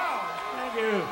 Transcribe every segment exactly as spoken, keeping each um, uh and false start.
Thank you.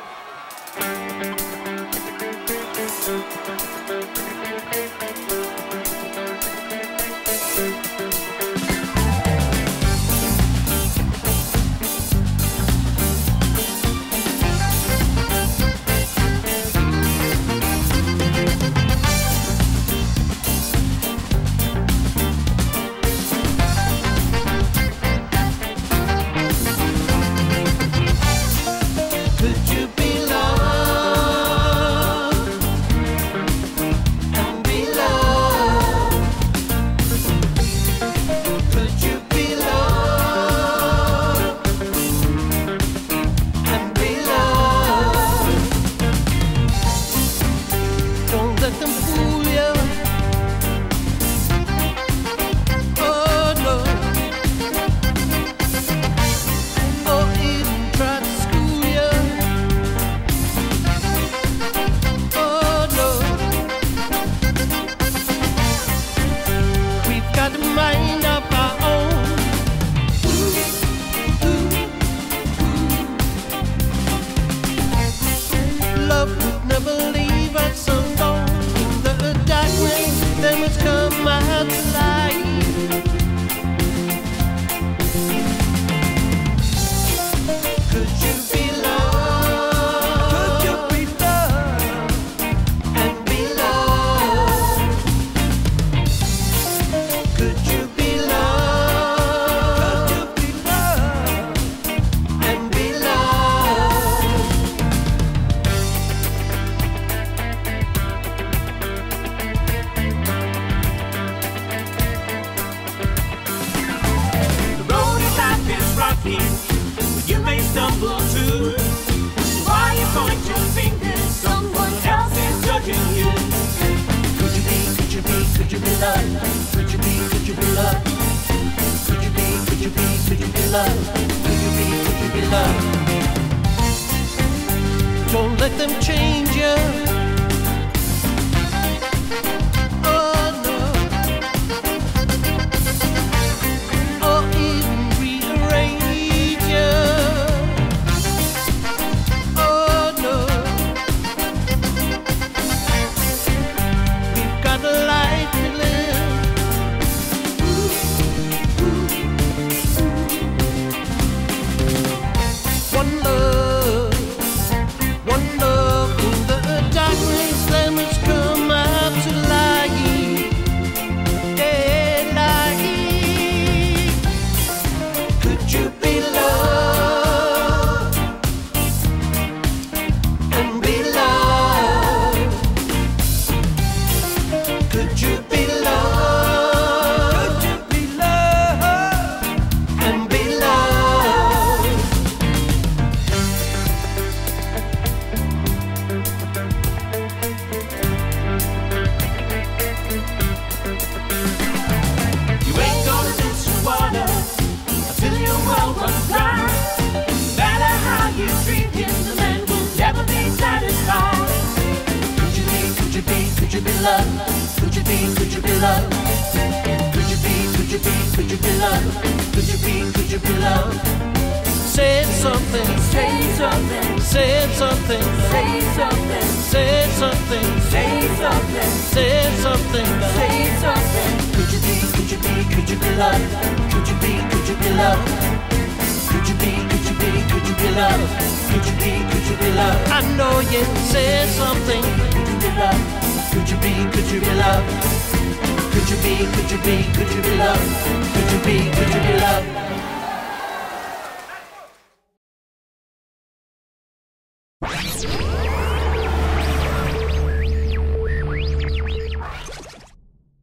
You may stumble too. Why you point your fingers? Someone else is judging you. Could you be, could you be, could you be loved? Could you be, could you be loved? Could you be, could you be, could you be loved? Could you be, could you be loved? Don't let them change you. Could you be loved? Could you be, could you be loved? Could you be, could you be, could you be loved? Could you be, could you be loved? Say something, say something, say something, say something, say something, say something, say something, say something. Could you be, could you be, could you be loved? Could you be, could you be loved? Could you be, could you be, could you be loved? Could you be, could you be loved? I know you said something. Could you be loved? Could you be, could you be loved? Could you be, could you be, could you be loved? Could you be, could you be loved?